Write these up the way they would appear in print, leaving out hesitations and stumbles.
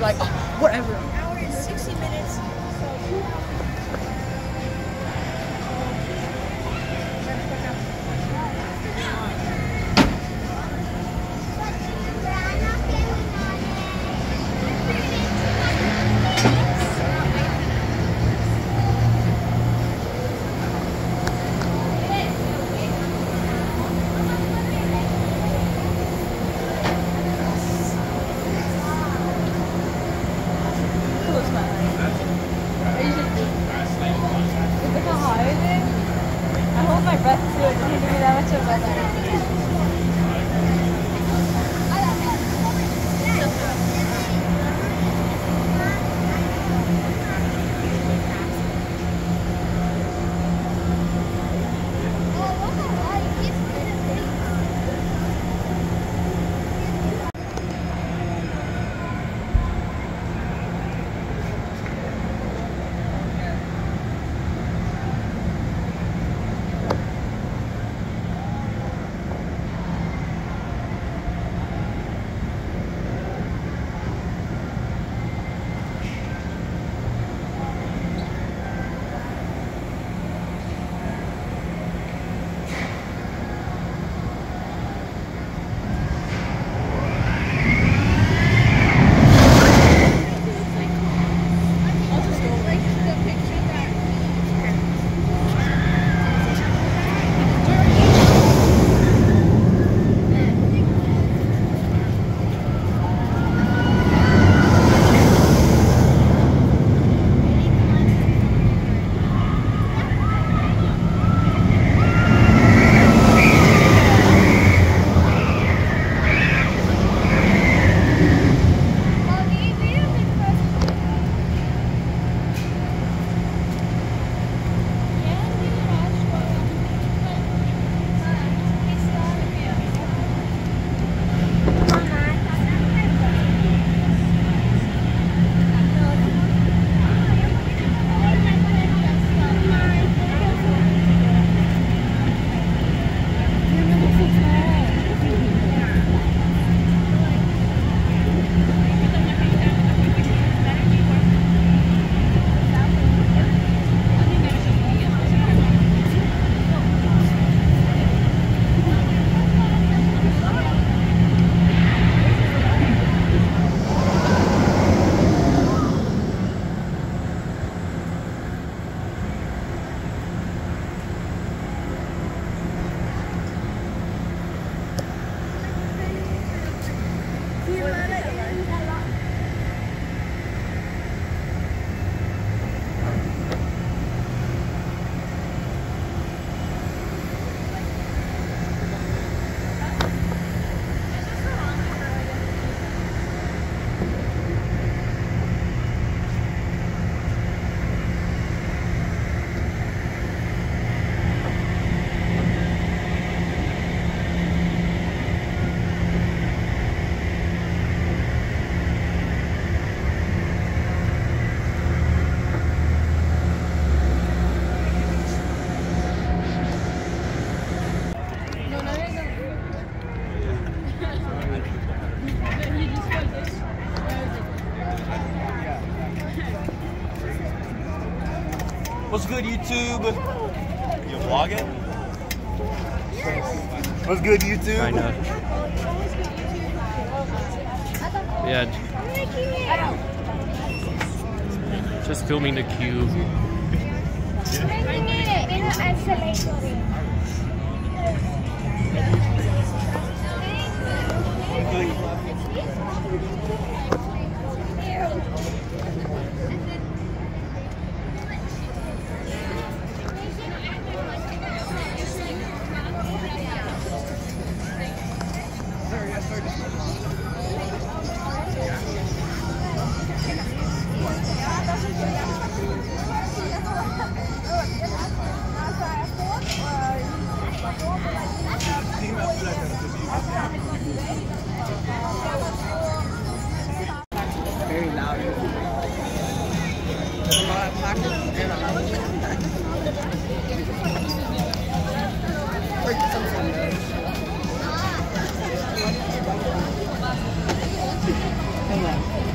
like, oh, whatever. An hour and 60 minutes. What's good, YouTube? You vlogging? What's good, YouTube? Kind of. Yeah. Just filming the cube. Making it in an Xcelerator. Very loud. Hang on.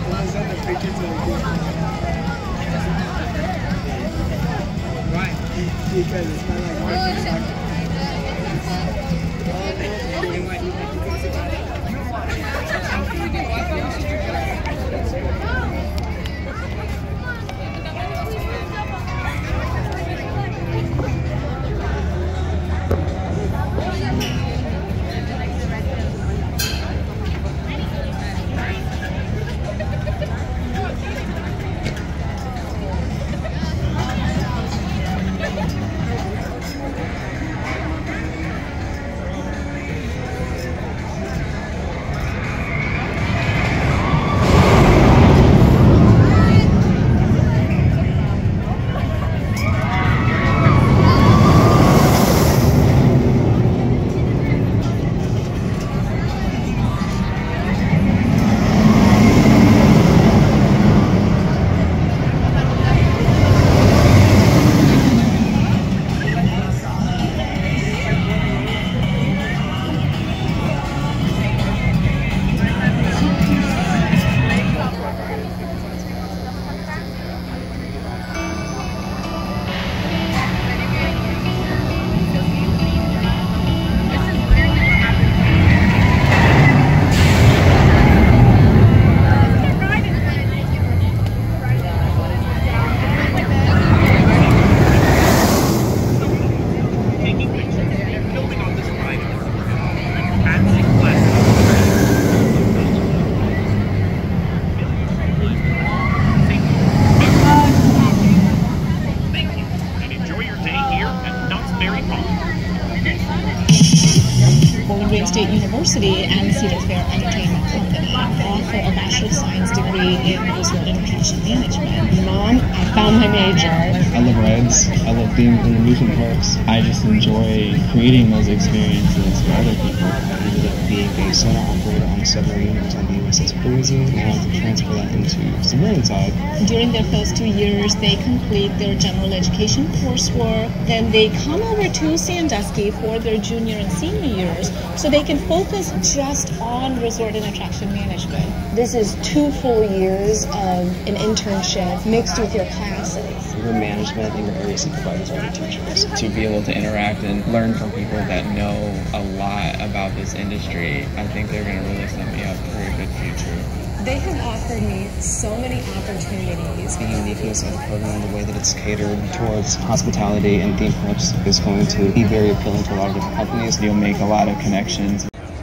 State University and Cedar Fair Entertainment Company offer a Bachelor of Science degree in Resort and Attraction Management. Mom, I found my major. I love rides. I love being in amusement parks. I just enjoy creating those experiences for other people. I ended up being a sonar operator on a submarine that was on the USS Propery. Now I have to transfer that into civilian side. During their first 2 years, they complete their general education coursework. Then they come over to Sandusky for their junior and senior years, so they can focus just on resort and attraction management. This is 2 full years of an internship mixed with your classes. Your management and your area supervisors are your teachers. To be able to interact and learn from people that know a lot about this industry, I think they're going to really set me up for a good future. They have offered me so many opportunities. The uniqueness of the program, the way that it's catered towards hospitality and theme parks is going to be very appealing to a lot of different companies. You'll make a lot of connections.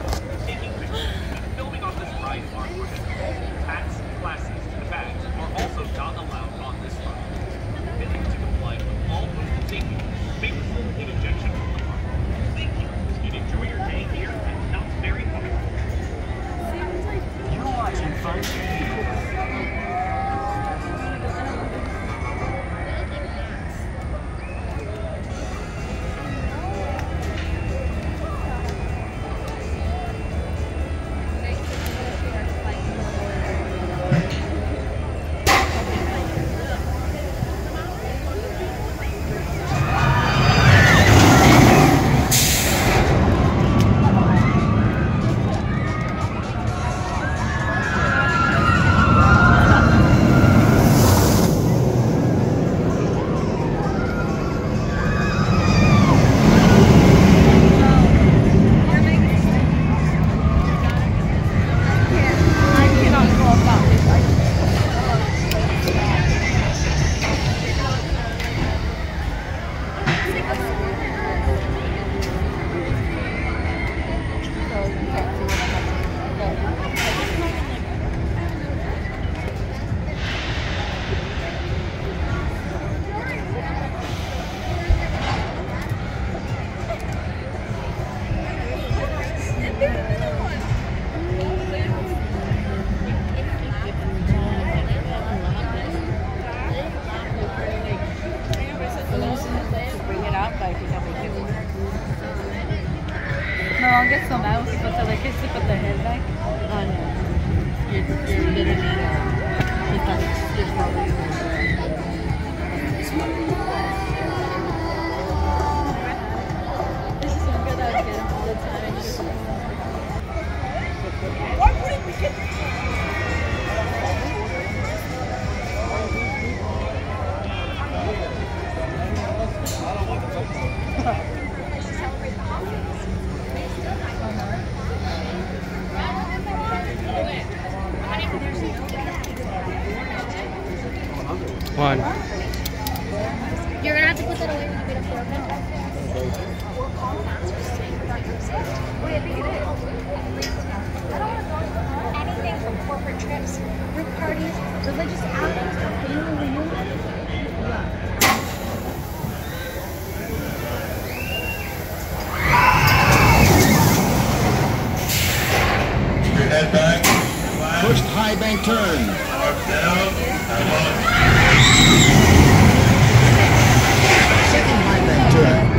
I'll get some else, but so like kids to put their head back. Oh no. You're literally it's probably this is some good I get all the time. Why wouldn't we get One. You're gonna have to put that away when you get up there. Anything from corporate trips, group parties, religious outings, or family reunions. Head back. First high bank turn. Arms down. Second high bank turn.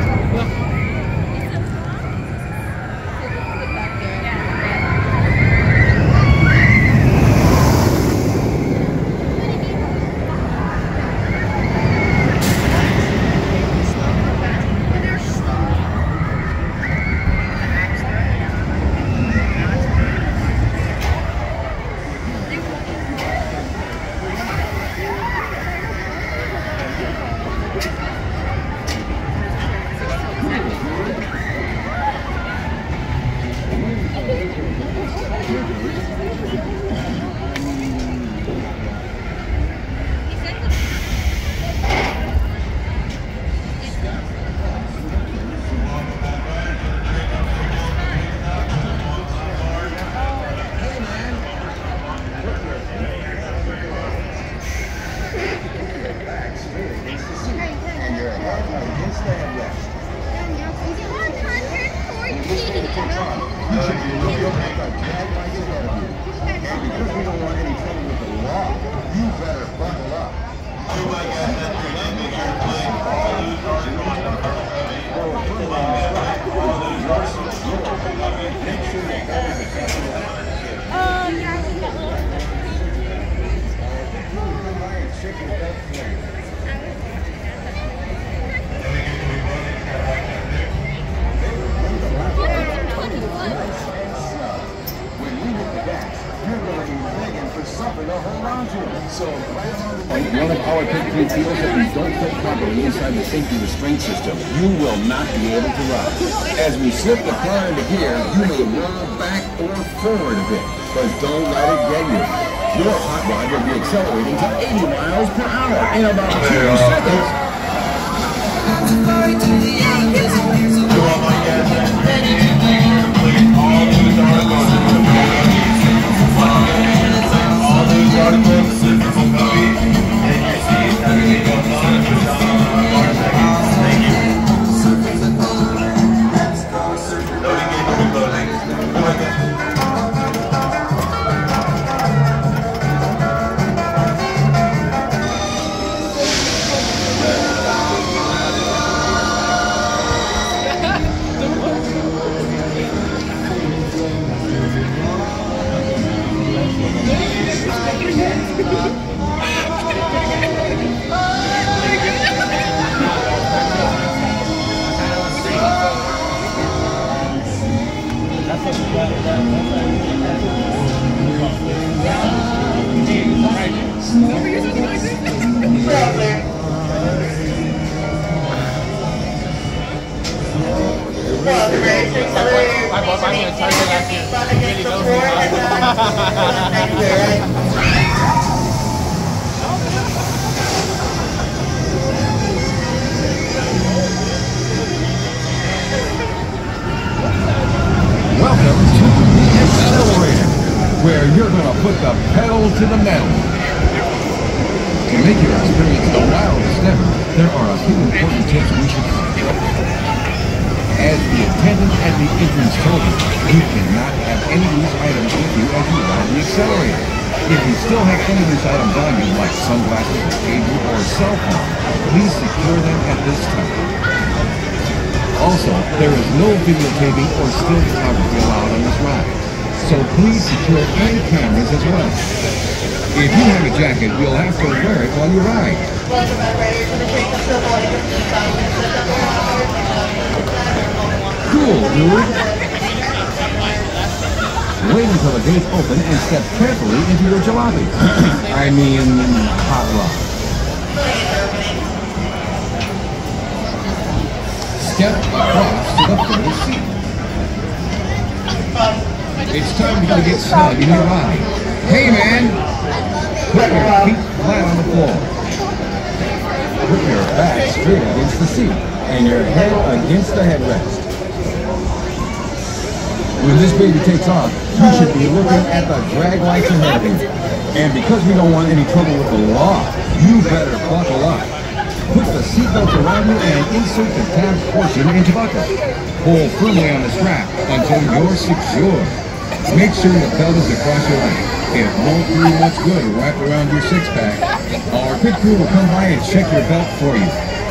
One of our typically feels that we don't fit properly inside the safety restraint system, you will not be able to ride. As we slip the car into gear, you may roll back or forward a bit, but don't let it get you. Your hot rod will be accelerating to 80 miles per hour in about 2 seconds. Welcome to the Xcelerator, where you're going to put the pedal to the metal. To make your experience the wildest ever, there are a few important tips we should follow. As the attendant at the entrance told you cannot have any loose items with you as you ride the Xcelerator. If you still have any loose items on you, like sunglasses, a pager, or a cell phone, please secure them at this time. Also, there is no videotaping or still photography allowed on this ride, so please secure any cameras as well. If you have a jacket, you'll have to wear it while you ride. Cool, dude. Wait until the gates open and step carefully into your jalopy. I mean, hot rod. Step across to the front seat. It's time for you to get snug in your ride. Hey man, put your feet flat on the floor. Put your back straight against the seat and your head against the headrest. When this baby takes off, you should be looking at the drag lights ahead of you. And because we don't want any trouble with the law, you better buckle up. Put the seatbelt around you and insert the tab portion into buckle. Hold firmly on the strap until you're secure. Make sure the belt is across your leg. It won't do much good wrapped around your six-pack. Our pit crew will come by and check your belt for you.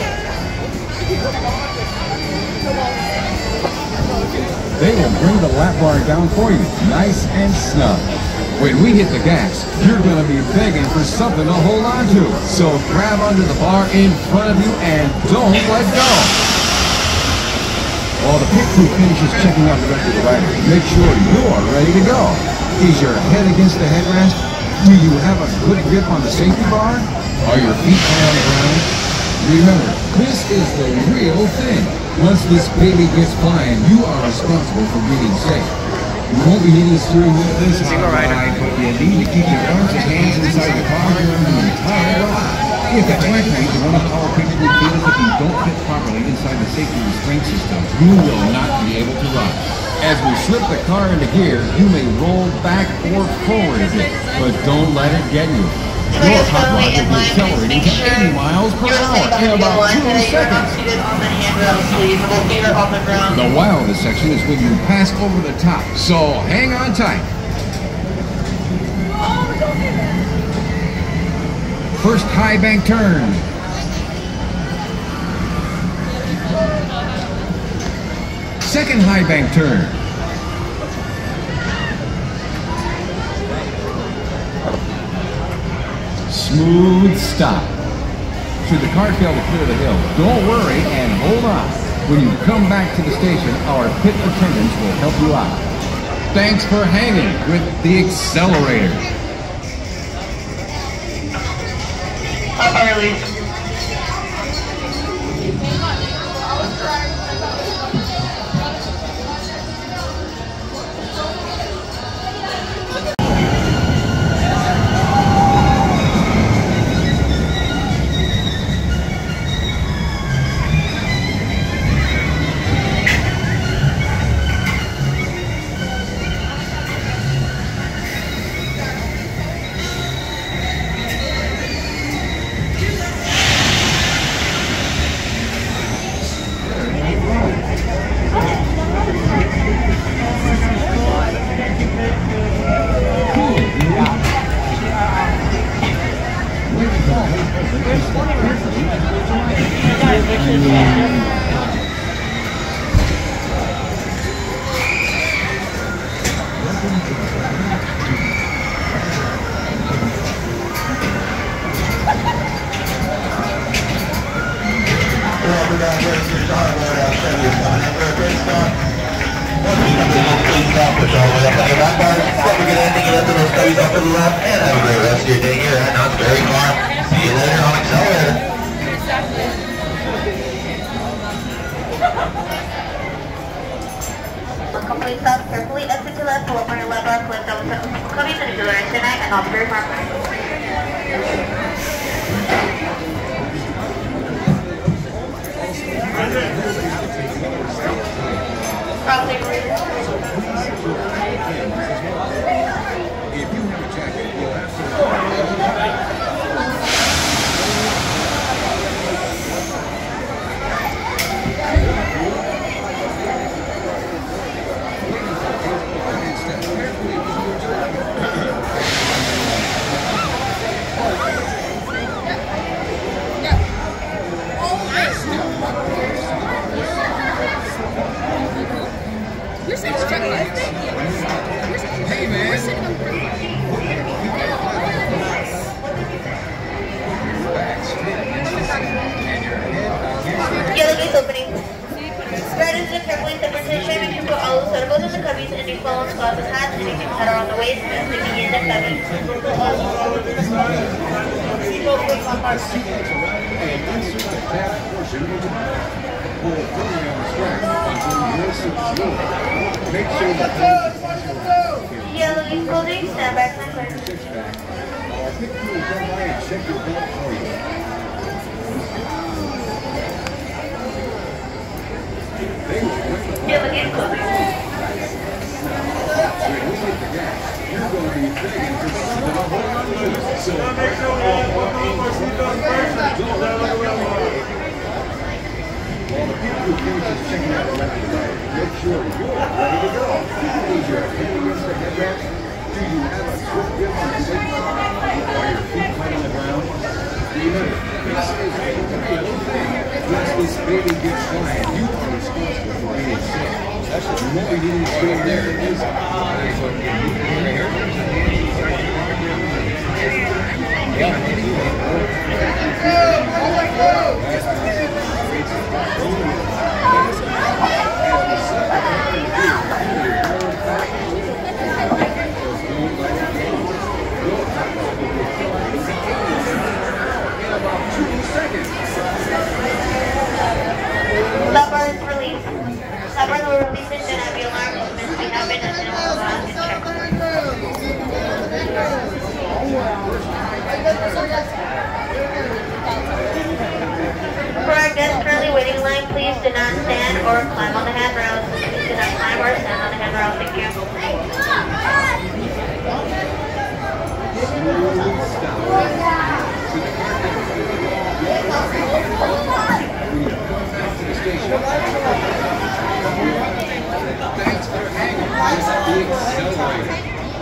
They will bring the lap bar down for you, nice and snug. When we hit the gas, you're going to be begging for something to hold on to. So grab onto the bar in front of you and don't let go. While the pit crew finishes checking out the rest of the riders, make sure you're ready to go. Is your head against the headrest? Do you have a good grip on the safety bar? Are your feet high on the ground? Remember, this is the real thing. Once this baby gets flying, you are responsible for being safe. You won't be needing steering wheel this ride, but you need to keep your arms and hands inside the car during the entire ride. If at any point one of our people feels that you don't fit properly inside the safety restraint system, you will not be able to ride. As we slip the car into gear, you may roll back or forward a bit, but don't let it get you. Your hot rod will be accelerating to 80 miles per hour in about 2 seconds. The wildest section is when you pass over the top, so hang on tight. First high bank turn. Second high bank turn. Smooth stop. Should the car fail to clear the hill, don't worry and hold on. When you come back to the station, our pit attendants will help you out. Thanks for hanging with the Xcelerator. Up early. Complete stop, carefully exit to left, pull up on your left arm, collect double cubbies and accelerate tonight, and I'll be very far. If you have a jacket, you'll have Hey man! Yellow gates opening. Riders are carefully separation, make sure to put all the soda bottles in the cubbies, any phones, glasses, hats, anything that are on the waist, and the begin the cubbies. Yellow gates closing, stand back and clear. Our pit crew will come by and check your belt for you. of the gate closing. Checking out the record today. Make sure you're ready to go. Is your hand against the headrest? Do you have a swift grip on the seat? Are your feet flat on the ground? Remember, this is a real thing. Once this baby gets flying, you are responsible for any sin. The more you need to stay there, it is. Stop bar is released. Stop bar will release it, then have the alarm movements we have been and it will allow us to check. For our guests currently waiting in line, please do not stand or climb on the handrails. Please do not climb or stand on the handrails. Thank you. Thanks for hanging with the Xcelerator.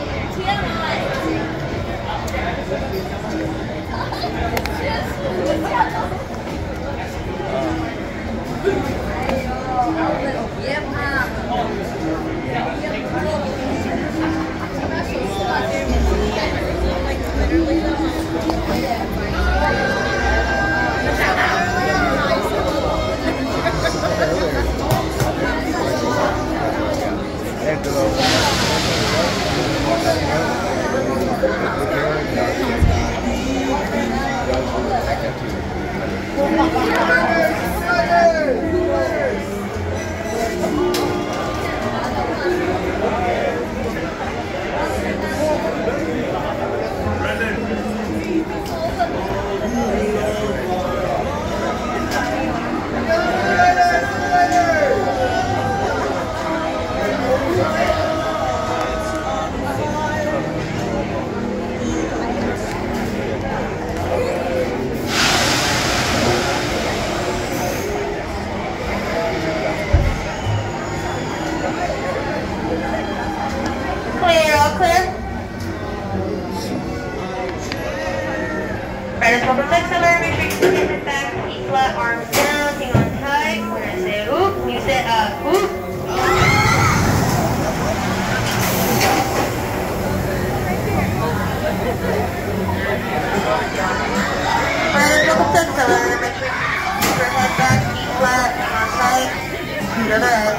Welcome to Xcelerator. Make sure you stand it back, feet flat, arms down, hang on tight. We're going to say oop. You say oop. Alright, welcome to Xcelerator. Make sure you keep your head back, feet flat, hang on tight. Go ahead.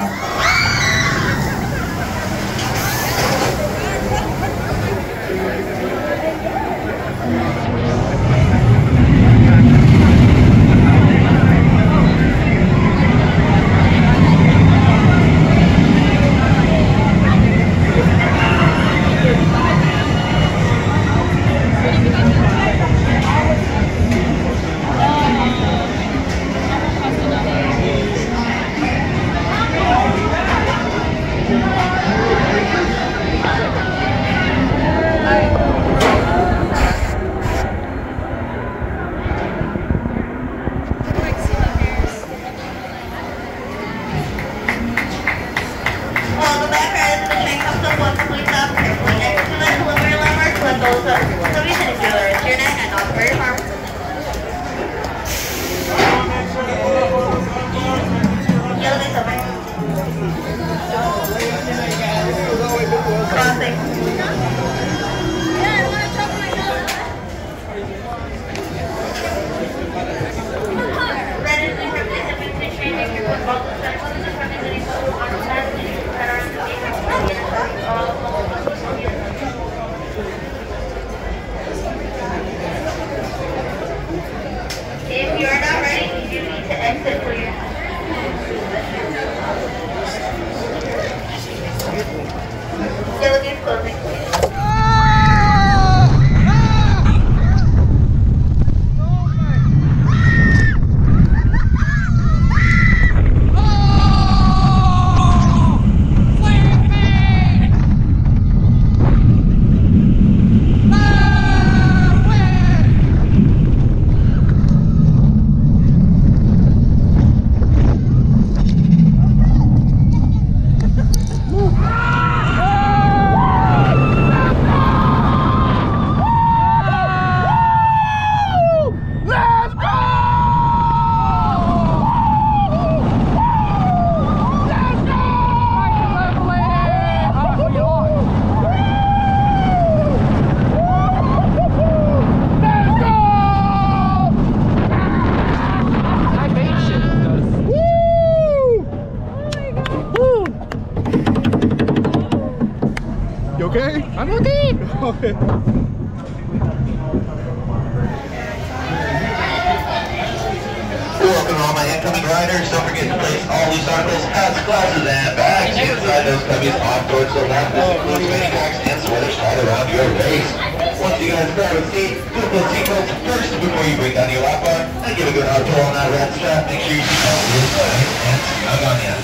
Welcome all my incoming riders. Don't forget to place all loose articles, hats, glasses, and bags inside those cubbies off towards the left. This includes mini packs and sweaters tied around your waist. Once you guys grab a seat, put those seatbelts first before you bring down your lap bar, and give a good hard pull on that red strap. Make sure your seatbelt is tight and snug on you.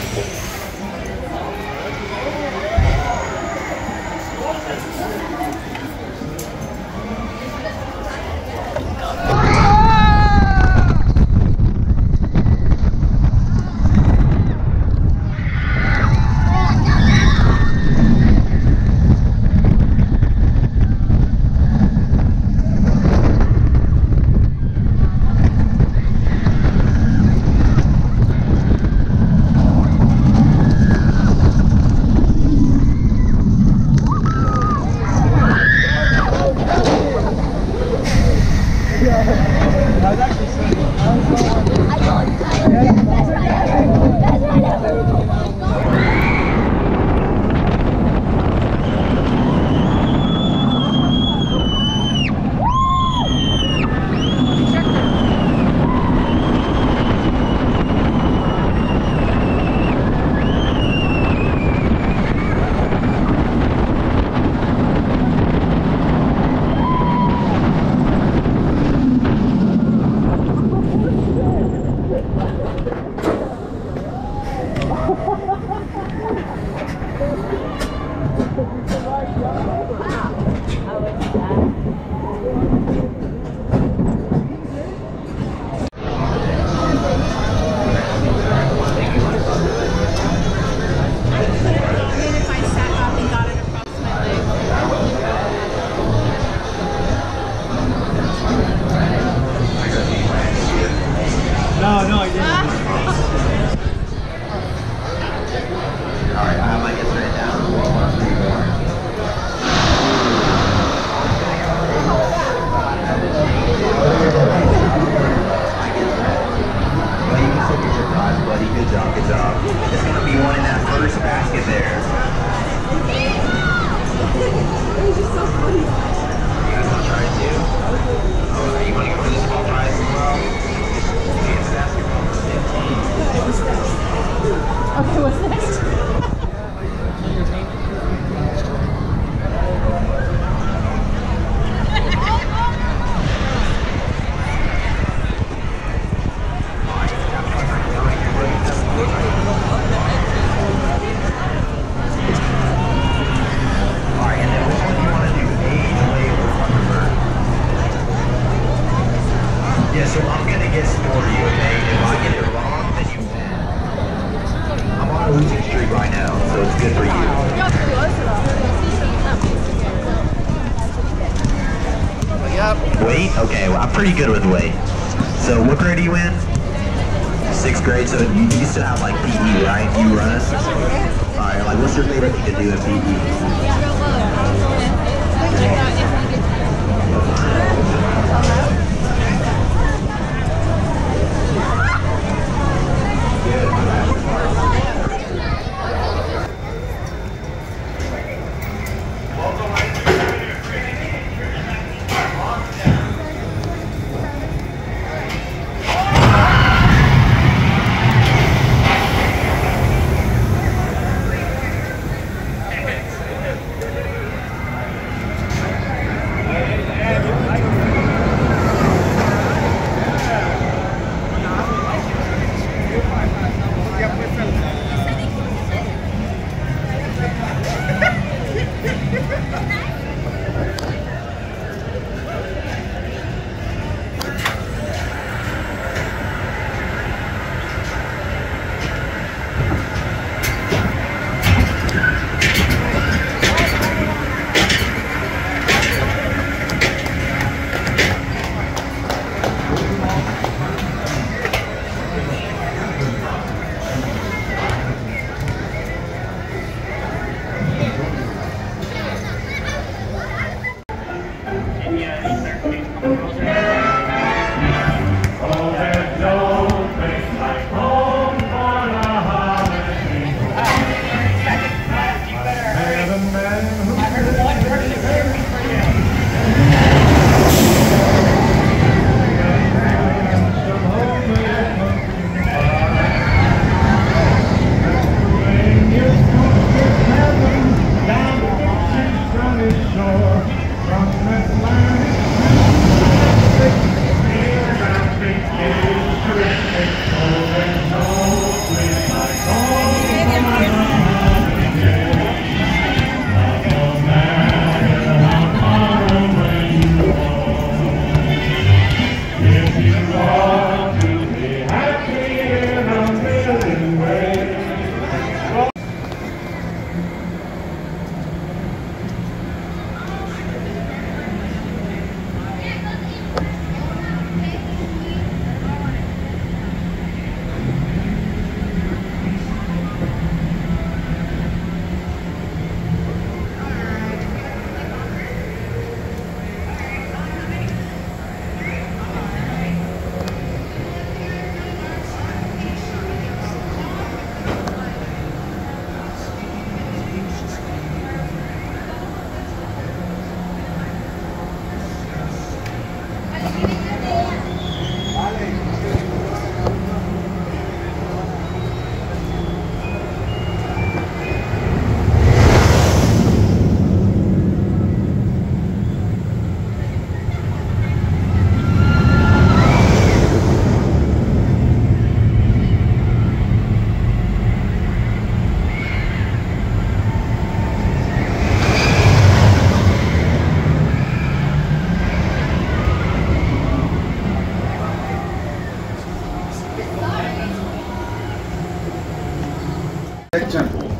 Weight? Okay, well, I'm pretty good with weight. So what grade are you in? 6th grade, so you still have like PE, right? You run it? Alright, like what's your favorite thing to do in PE?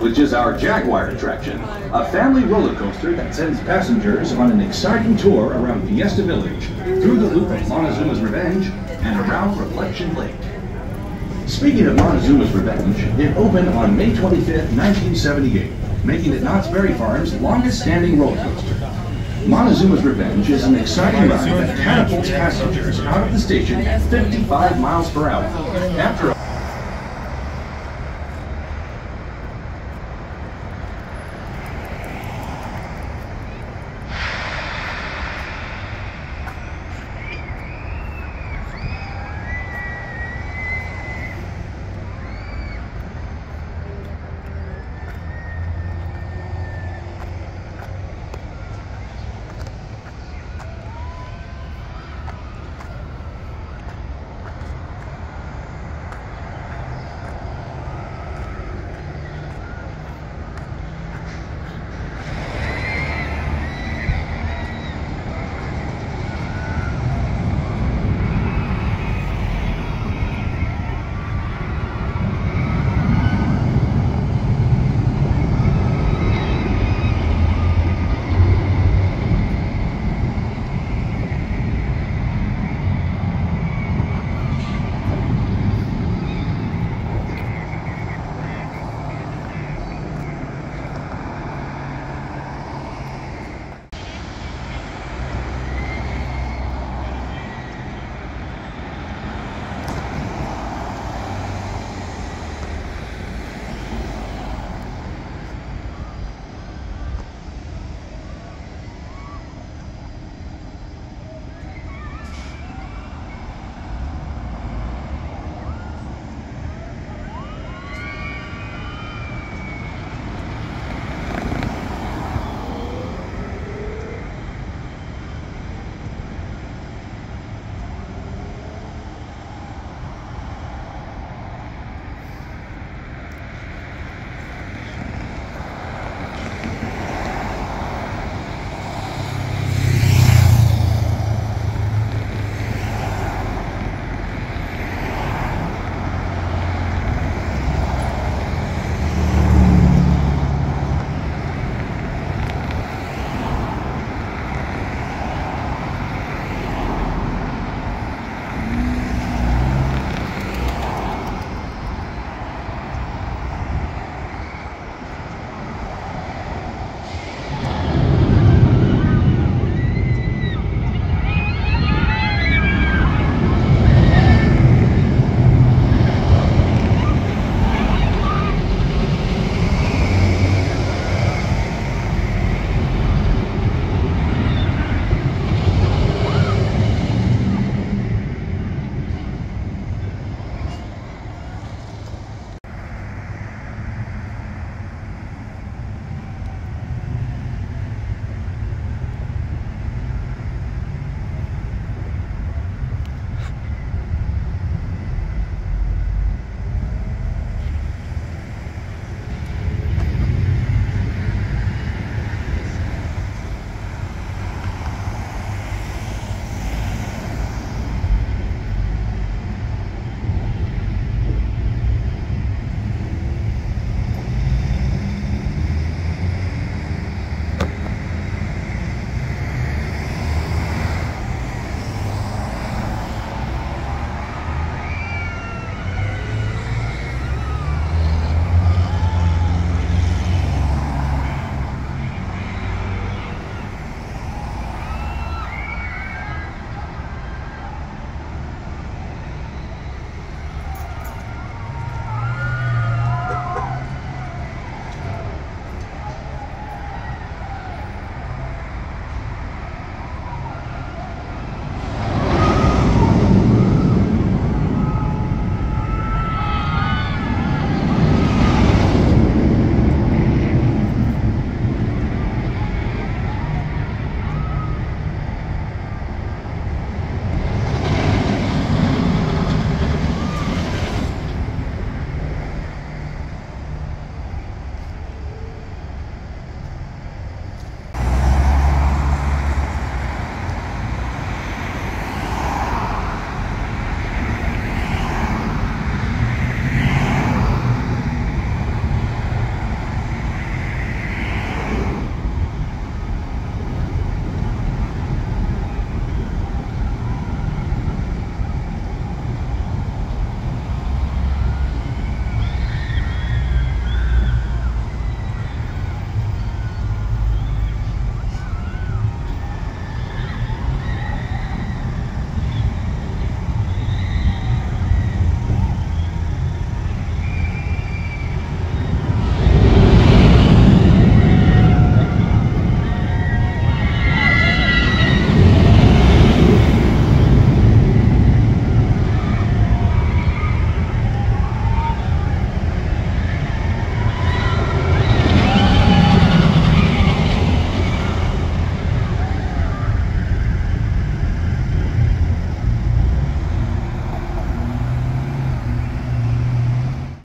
which is our Jaguar attraction, a family roller coaster that sends passengers on an exciting tour around Fiesta Village, through the loop of Montezuma's Revenge, and around Reflection Lake. Speaking of Montezuma's Revenge, it opened on May 25th, 1978, making it Knott's Berry Farm's longest-standing roller coaster. Montezuma's Revenge is an exciting ride that catapults passengers out of the station at 55 miles per hour. After